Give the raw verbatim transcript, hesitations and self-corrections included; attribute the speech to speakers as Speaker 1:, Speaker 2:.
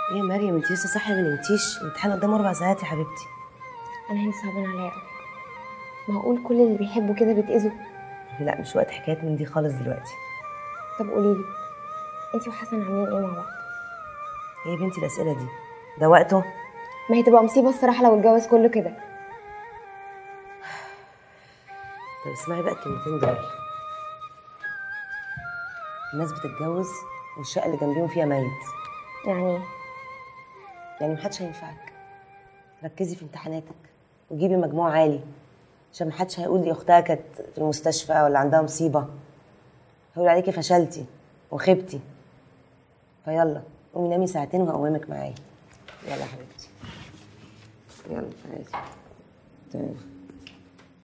Speaker 1: ايه يا مريم، انت لسه صاحيه ما نمتيش؟ الامتحان قدام اربع ساعات يا حبيبتي.
Speaker 2: انا هندي صعبان عليا قوي. معقول كل اللي بيحبوا كده بيتأذوا؟
Speaker 1: لا مش وقت حكايات من دي خالص دلوقتي.
Speaker 2: طب قولي لي، انتي وحسن عاملين ايه مع بعض؟
Speaker 1: ايه يا بنتي الاسئله دي؟ ده وقته؟
Speaker 2: ما هي تبقى مصيبه الصراحه لو اتجوز كله كده.
Speaker 1: طب اسمعي بقى الكلمتين دول. الناس بتتجوز والشقه اللي جنبيهم فيها ميت.
Speaker 2: يعني ايه؟
Speaker 1: يعني محدش هينفعك. ركزي في امتحاناتك وجيبي مجموع عالي، عشان محدش هيقول دي اختها كانت في المستشفى ولا عندها مصيبه. هيقول عليكي فشلتي وخبتي. فيلا قومي نامي ساعتين وهقومك معايا. يلا يا حبيبتي، يلا عادي. تمام.